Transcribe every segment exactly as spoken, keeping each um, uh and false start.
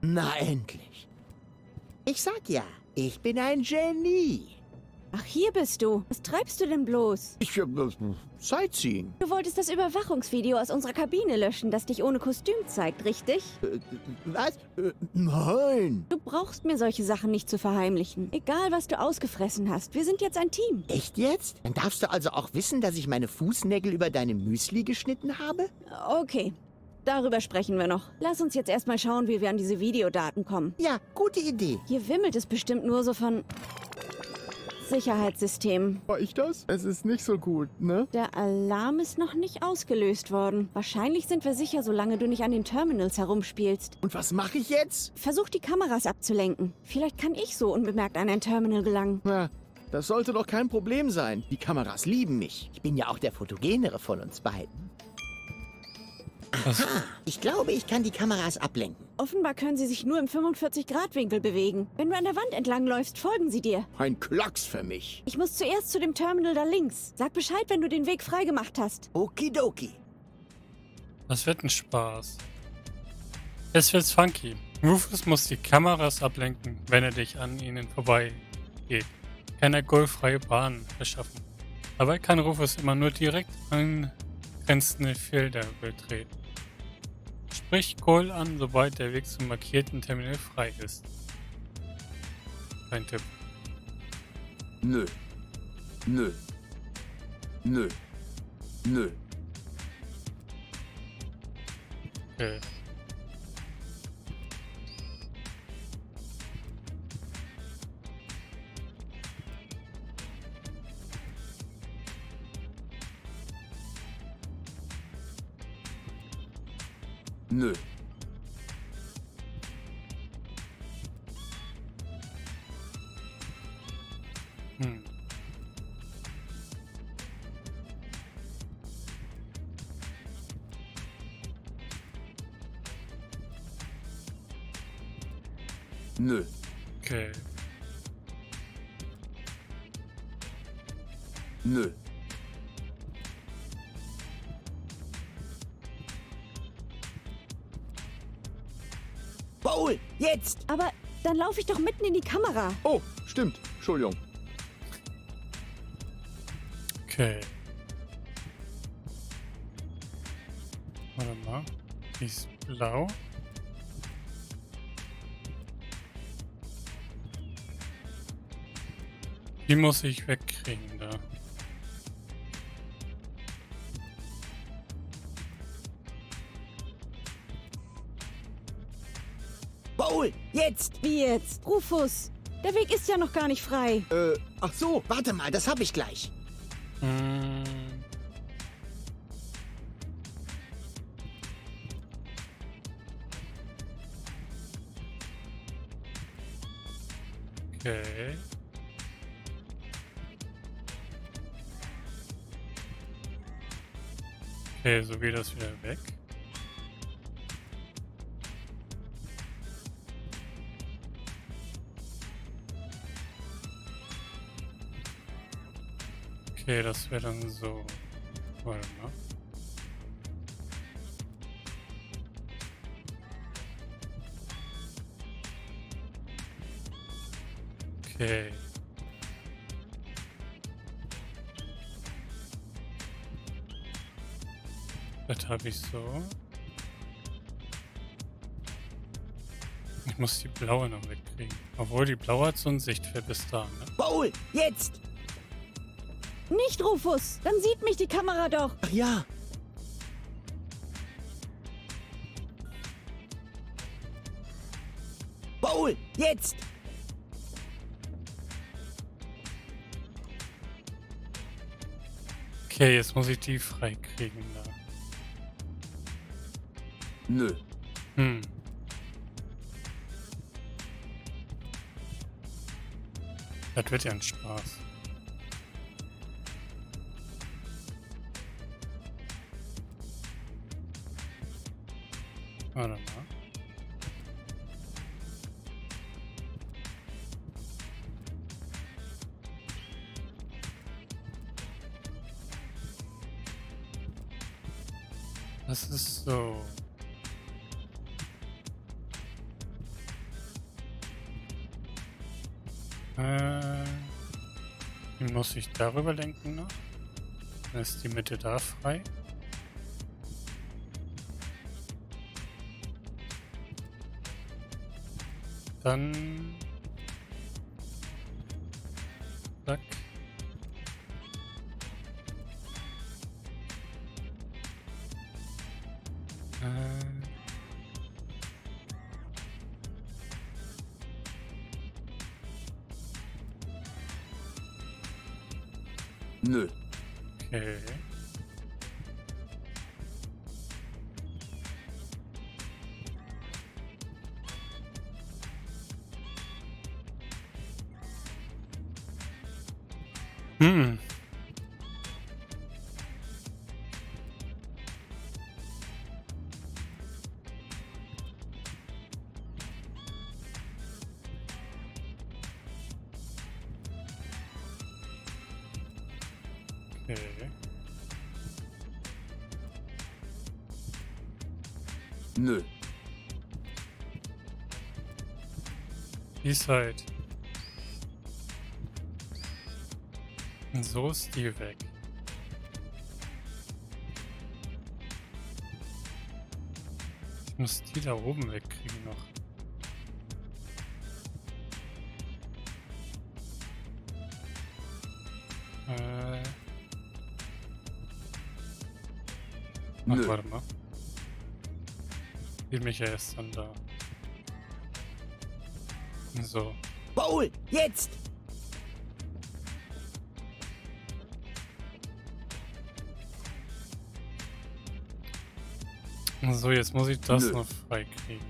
Na endlich. Ich sag ja, ich bin ein Genie. Ach, hier bist du. Was treibst du denn bloß? Ich, äh, Sightseeing. Du wolltest das Überwachungsvideo aus unserer Kabine löschen, das dich ohne Kostüm zeigt, richtig? Äh, was? Äh, nein. Du brauchst mir solche Sachen nicht zu verheimlichen. Egal, was du ausgefressen hast, wir sind jetzt ein Team. Echt jetzt? Dann darfst du also auch wissen, dass ich meine Fußnägel über deine Müsli geschnitten habe? Okay, darüber sprechen wir noch. Lass uns jetzt erstmal schauen, wie wir an diese Videodaten kommen. Ja, gute Idee. Hier wimmelt es bestimmt nur so von Sicherheitssystemen. War ich das? Es ist nicht so gut, ne? Der Alarm ist noch nicht ausgelöst worden. Wahrscheinlich sind wir sicher, solange du nicht an den Terminals herumspielst. Und was mache ich jetzt? Versuch, die Kameras abzulenken. Vielleicht kann ich so unbemerkt an ein Terminal gelangen. Na, das sollte doch kein Problem sein. Die Kameras lieben mich. Ich bin ja auch der fotogenere von uns beiden. Aha, ich glaube, ich kann die Kameras ablenken. Offenbar können sie sich nur im fünfundvierzig Grad Winkel bewegen. Wenn du an der Wand entlang läufst, folgen sie dir. Ein Klacks für mich. Ich muss zuerst zu dem Terminal da links. Sag Bescheid, wenn du den Weg freigemacht hast. Okidoki. Das wird ein Spaß. Jetzt wird's funky. Rufus muss die Kameras ablenken, wenn er dich an ihnen vorbeigeht. Kann er golffreie Bahnen erschaffen. Dabei kann Rufus immer nur direkt angrenzende Felder betreten. Sprich Cole an, sobald der Weg zum markierten Terminal frei ist. Ein Tipp. Nö. Nö. Nö. Nö. Okay. Nö. Hm. Nö. Okay. Nö. Paul, jetzt! Aber dann laufe ich doch mitten in die Kamera. Oh, stimmt. Entschuldigung. Okay. Warte mal. Die ist blau. Die muss ich wegkriegen da. Paul, jetzt! Wie jetzt? Rufus, der Weg ist ja noch gar nicht frei. Äh, ach so, warte mal, das hab ich gleich. Hm. Okay. Okay, so geht das wieder weg. Okay, das wäre dann so. Warte mal. Okay. Das habe ich so. Ich muss die blaue noch wegkriegen. Obwohl die blaue hat so ein Sichtfeld bis da, ne? Paul, jetzt! Nicht, Rufus, dann sieht mich die Kamera doch. Ach ja. Paul, jetzt! Okay, jetzt muss ich die freikriegen da. Nö. Hm. Das wird ja ein Spaß. Warte mal. Das ist so. Äh, wie muss ich darüber lenken noch? Dann ist die Mitte da frei. Dann... Zack. Äh... Nö. Okay. Hm. Okay. Nö. Die Seite. So ist die weg. Ich muss die da oben wegkriegen noch. Äh. Ach, Nö. warte mal. Die mich ja erst dann da. So. Paul, jetzt! So, jetzt muss ich das Nö. noch freikriegen.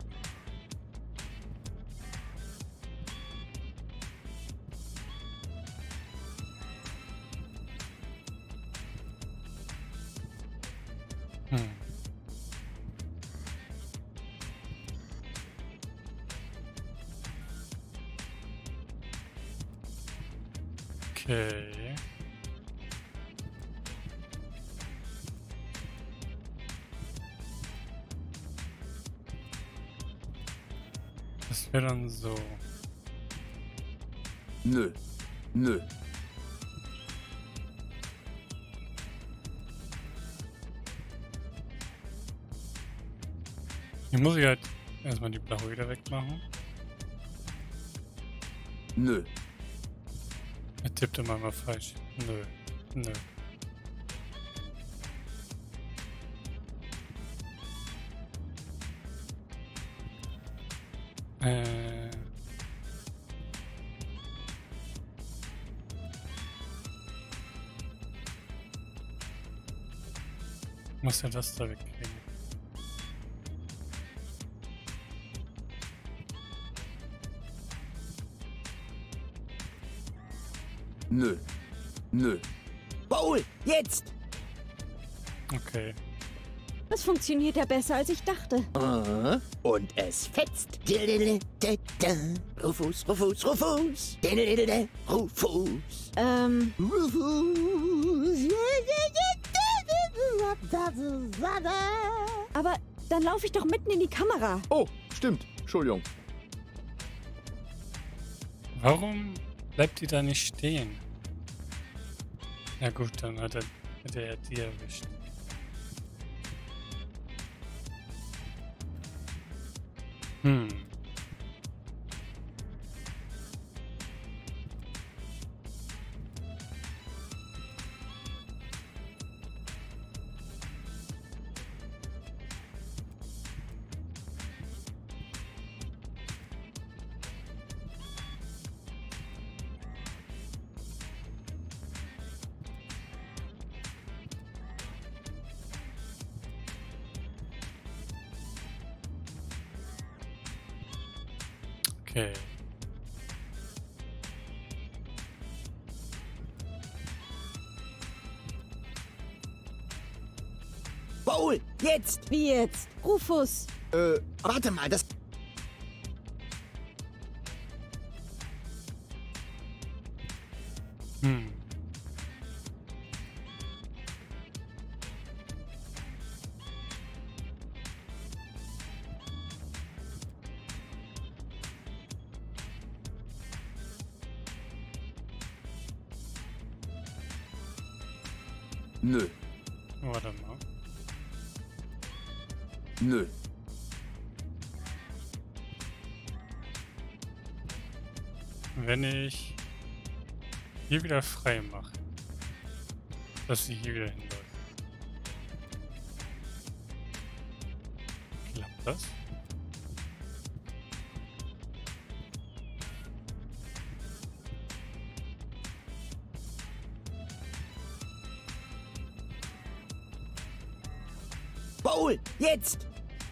Hm. Okay. Das wäre dann so. Nö. Nö. Hier muss ich halt erstmal die blaue wieder wegmachen. Nö. Er tippt immer mal falsch. Nö. Nö. Äh. Muss ja das da wegkriegen. Nö. Nö. Paul, jetzt! Okay. Das funktioniert ja besser, als ich dachte. Aha. Und es fetzt. Rufus, Rufus, Rufus. Rufus. Ähm, Rufus. aber dann laufe ich doch mitten in die Kamera. Oh, stimmt. Entschuldigung. Warum bleibt die da nicht stehen? Na gut, dann hat er, hat er die erwischt. Hm. Okay. Paul, jetzt! Wie jetzt? Rufus. Äh, Warte mal, das... Hm. Nö. Warte mal. Nö. Wenn ich hier wieder frei mache, dass sie hier wieder hinläuft. Klappt das? Paul, jetzt!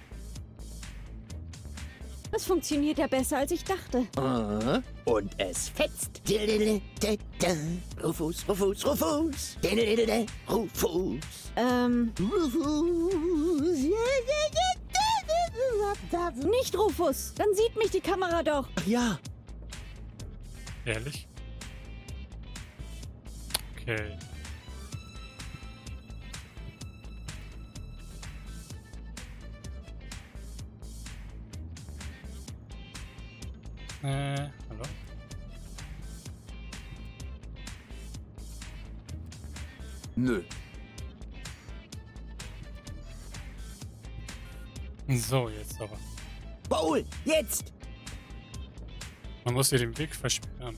Das funktioniert ja besser, als ich dachte. Ah, und es fetzt. Rufus, Rufus, Rufus. Rufus. Ähm, Rufus. nicht Rufus. Dann sieht mich die Kamera doch. Ach ja. Ehrlich? Okay. Äh, hallo? Nö. So, jetzt aber. Paul, jetzt! Man muss hier den Weg versperren.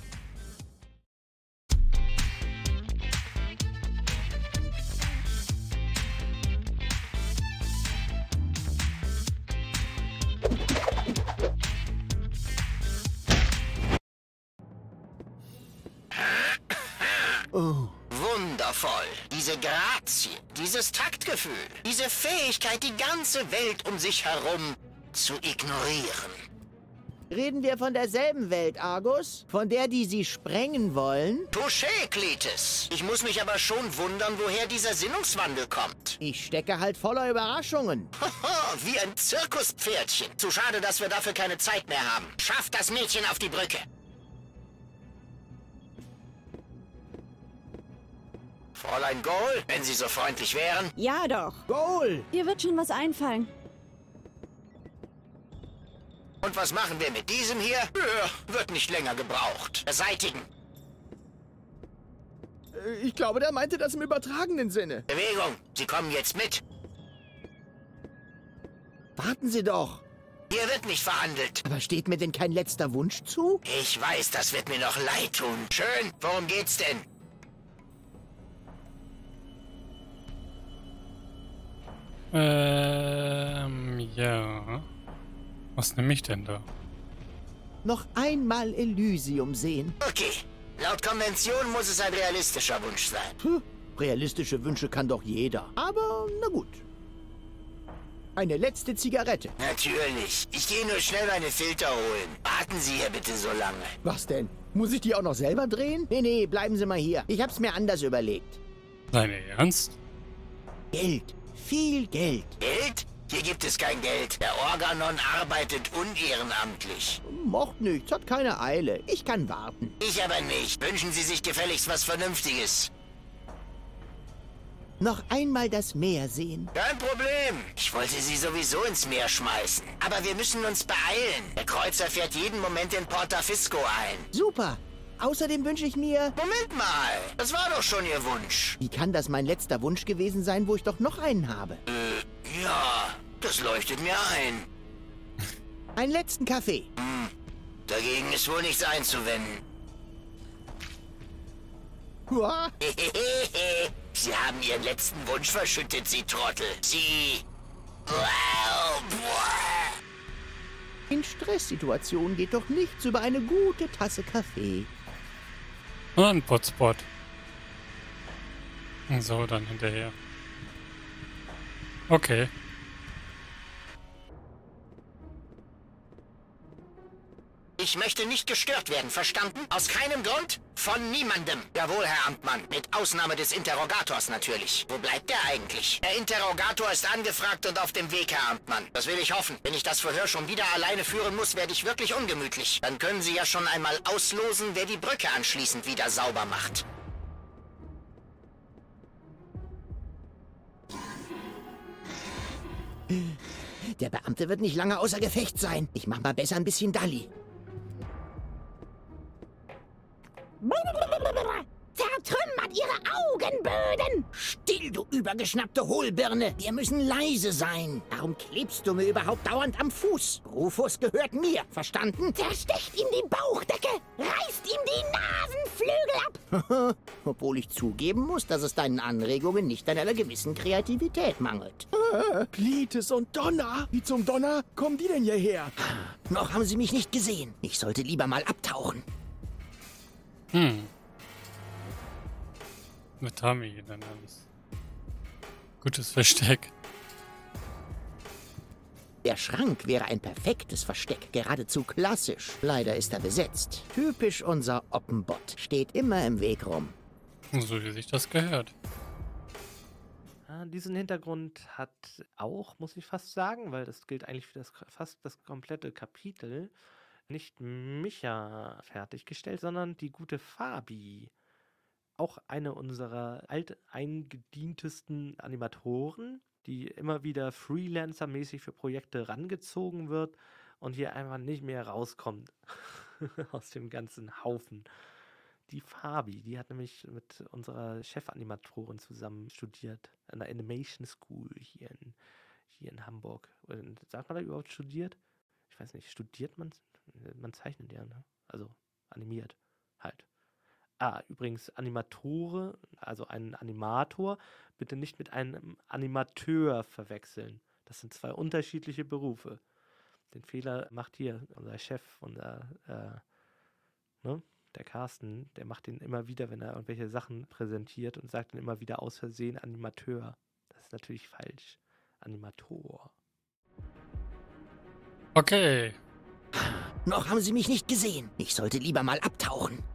Oh. Wundervoll. Diese Grazie, dieses Taktgefühl, diese Fähigkeit, die ganze Welt um sich herum zu ignorieren. Reden wir von derselben Welt, Argus? Von der, die sie sprengen wollen? Touché, Cletus. Ich muss mich aber schon wundern, woher dieser Sinnungswandel kommt. Ich stecke halt voller Überraschungen. Haha, wie ein Zirkuspferdchen. Zu schade, dass wir dafür keine Zeit mehr haben. Schafft das Mädchen auf die Brücke. Fräulein Goal, wenn Sie so freundlich wären. Ja doch. Goal! Dir wird schon was einfallen. Und was machen wir mit diesem hier? Ja, wird nicht länger gebraucht. Beseitigen. Äh, Ich glaube, der meinte das im übertragenen Sinne. Bewegung, Sie kommen jetzt mit. Warten Sie doch. Hier wird nicht verhandelt. Aber steht mir denn kein letzter Wunsch zu? Ich weiß, das wird mir noch leid tun. Schön, worum geht's denn? Ähm, ja. Was nehme ich denn da? Noch einmal Elysium sehen. Okay, laut Konvention muss es ein realistischer Wunsch sein. Puh, realistische Wünsche kann doch jeder. Aber na gut. Eine letzte Zigarette. Natürlich. Ich gehe nur schnell meine Filter holen. Warten Sie hier bitte so lange. Was denn? Muss ich die auch noch selber drehen? Nee, nee, bleiben Sie mal hier. Ich hab's mir anders überlegt. Deine Ernst? Geld. Viel Geld. Geld? Hier gibt es kein Geld. Der Organon arbeitet unehrenamtlich. Mocht nichts, hat keine Eile. Ich kann warten. Ich aber nicht. Wünschen Sie sich gefälligst was Vernünftiges. Noch einmal das Meer sehen. Kein Problem. Ich wollte Sie sowieso ins Meer schmeißen. Aber wir müssen uns beeilen. Der Kreuzer fährt jeden Moment in Porta Fisco ein. Super. Außerdem wünsche ich mir... Moment mal. Das war doch schon Ihr Wunsch. Wie kann das mein letzter Wunsch gewesen sein, wo ich doch noch einen habe? Äh, ja, das leuchtet mir ein. Einen letzten Kaffee. Dagegen ist wohl nichts einzuwenden. Hua. Sie haben Ihren letzten Wunsch verschüttet, Sie Trottel. Sie... Wow, boah. In Stresssituationen geht doch nichts über eine gute Tasse Kaffee. Und ein Potspot. So, dann hinterher. Okay. Ich möchte nicht gestört werden, verstanden? Aus keinem Grund? Von niemandem. Jawohl, Herr Amtmann. Mit Ausnahme des Interrogators natürlich. Wo bleibt der eigentlich? Der Interrogator ist angefragt und auf dem Weg, Herr Amtmann. Das will ich hoffen. Wenn ich das Verhör schon wieder alleine führen muss, werde ich wirklich ungemütlich. Dann können Sie ja schon einmal auslosen, wer die Brücke anschließend wieder sauber macht. Der Beamte wird nicht lange außer Gefecht sein. Ich mach mal besser ein bisschen Dalli. Zertrümmert ihre Augenböden! Still, du übergeschnappte Hohlbirne! Wir müssen leise sein. Warum klebst du mir überhaupt dauernd am Fuß? Rufus gehört mir, verstanden? Zerstecht ihm die Bauchdecke! Reißt ihm die Nasenflügel ab! Obwohl ich zugeben muss, dass es deinen Anregungen nicht an einer gewissen Kreativität mangelt. Äh, Cletus und Donner? Wie zum Donner kommen die denn hierher? Noch haben sie mich nicht gesehen. Ich sollte lieber mal abtauchen. Hm. Was haben wir hier dann alles? Gutes Versteck. Der Schrank wäre ein perfektes Versteck, geradezu klassisch. Leider ist er besetzt. Typisch unser Oppenbot. Steht immer im Weg rum. So wie sich das gehört. Ja, diesen Hintergrund hat auch, muss ich fast sagen, weil das gilt eigentlich für das, fast das komplette Kapitel, nicht Micha fertiggestellt, sondern die gute Fabi. Auch eine unserer alteingedientesten Animatoren, die immer wieder Freelancer-mäßig für Projekte rangezogen wird und hier einfach nicht mehr rauskommt aus dem ganzen Haufen. Die Fabi, die hat nämlich mit unserer Chefanimatorin zusammen studiert an der Animation School hier in, hier in Hamburg. Und sagt man da überhaupt studiert? Ich weiß nicht, studiert man? Man zeichnet ja, ne? Also animiert halt. Ah, übrigens Animatore, also ein Animator, bitte nicht mit einem Animateur verwechseln. Das sind zwei unterschiedliche Berufe. Den Fehler macht hier unser Chef, unser, äh, ne? Der Carsten, der macht den immer wieder, wenn er irgendwelche Sachen präsentiert und sagt dann immer wieder aus Versehen Animateur. Das ist natürlich falsch. Animator. Okay. Noch haben sie mich nicht gesehen. Ich sollte lieber mal abtauchen.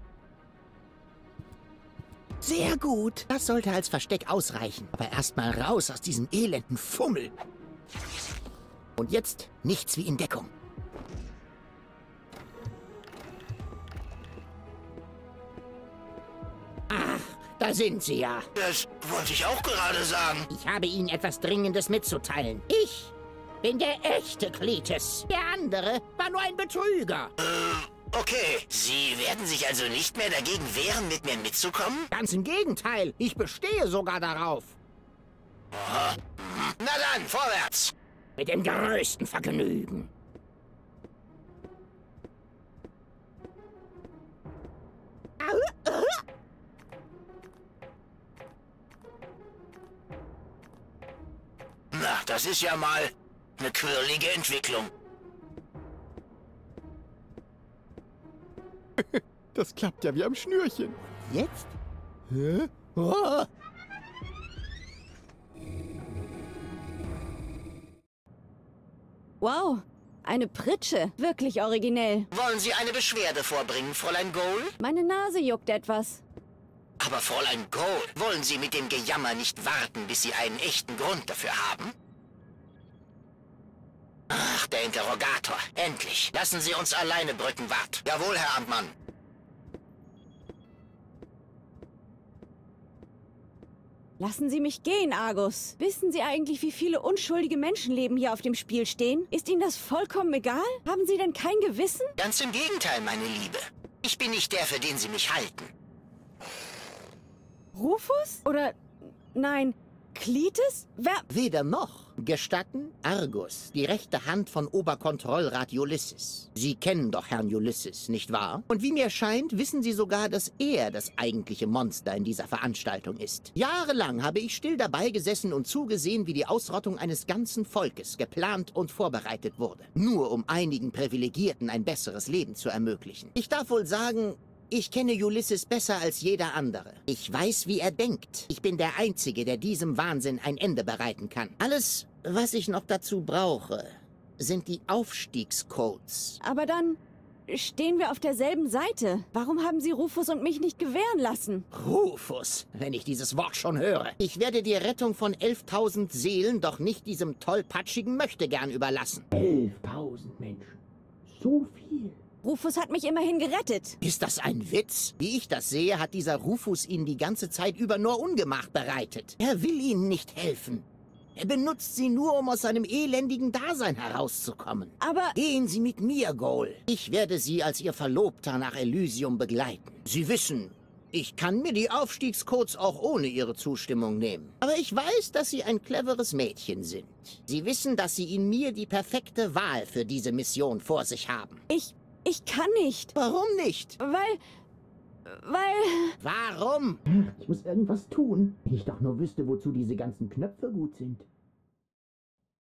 Sehr gut. Das sollte als Versteck ausreichen. Aber erst mal raus aus diesem elenden Fummel. Und jetzt nichts wie in Deckung. Ach, da sind sie ja. Das wollte ich auch gerade sagen. Ich habe Ihnen etwas Dringendes mitzuteilen. Ich bin der echte Cletus. Der andere war nur ein Betrüger. Äh, okay. Sie werden sich also nicht mehr dagegen wehren, mit mir mitzukommen? Ganz im Gegenteil. Ich bestehe sogar darauf. Aha. Mhm. Na dann, vorwärts. Mit dem größten Vergnügen. Na, das ist ja mal eine quirlige Entwicklung. Das klappt ja wie am Schnürchen. Jetzt? Hä? Oh. Wow, eine Pritsche. Wirklich originell. Wollen Sie eine Beschwerde vorbringen, Fräulein Goal? Meine Nase juckt etwas. Aber Fräulein Goal, wollen Sie mit dem Gejammer nicht warten, bis Sie einen echten Grund dafür haben? Ach, der Interrogator. Endlich. Lassen Sie uns alleine, Brückenwart. Jawohl, Herr Amtmann. Lassen Sie mich gehen, Argus. Wissen Sie eigentlich, wie viele unschuldige Menschenleben hier auf dem Spiel stehen? Ist Ihnen das vollkommen egal? Haben Sie denn kein Gewissen? Ganz im Gegenteil, meine Liebe. Ich bin nicht der, für den Sie mich halten. Rufus? Oder, nein, Cletus? Wer... Weder noch. Gestatten, Argus, die rechte Hand von Oberkontrollrat Ulysses. Sie kennen doch Herrn Ulysses, nicht wahr? Und wie mir scheint, wissen Sie sogar, dass er das eigentliche Monster in dieser Veranstaltung ist. Jahrelang habe ich still dabei gesessen und zugesehen, wie die Ausrottung eines ganzen Volkes geplant und vorbereitet wurde. Nur um einigen Privilegierten ein besseres Leben zu ermöglichen. Ich darf wohl sagen... Ich kenne Ulysses besser als jeder andere. Ich weiß, wie er denkt. Ich bin der Einzige, der diesem Wahnsinn ein Ende bereiten kann. Alles, was ich noch dazu brauche, sind die Aufstiegscodes. Aber dann stehen wir auf derselben Seite. Warum haben Sie Rufus und mich nicht gewähren lassen? Rufus, wenn ich dieses Wort schon höre. Ich werde die Rettung von elftausend Seelen doch nicht diesem tollpatschigen Möchtegern überlassen. elftausend Menschen. So viel. Rufus hat mich immerhin gerettet. Ist das ein Witz? Wie ich das sehe, hat dieser Rufus Ihnen die ganze Zeit über nur Ungemach bereitet. Er will Ihnen nicht helfen. Er benutzt Sie nur, um aus seinem elendigen Dasein herauszukommen. Aber... Gehen Sie mit mir, Goal. Ich werde Sie als Ihr Verlobter nach Elysium begleiten. Sie wissen, Ich kann mir die Aufstiegscodes auch ohne Ihre Zustimmung nehmen. Aber ich weiß, dass Sie ein cleveres Mädchen sind. Sie wissen, dass Sie in mir die perfekte Wahl für diese Mission vor sich haben. Ich, ich kann nicht. Warum nicht? Weil, weil... Warum? Ich muss irgendwas tun. Wenn ich doch nur wüsste, wozu diese ganzen Knöpfe gut sind.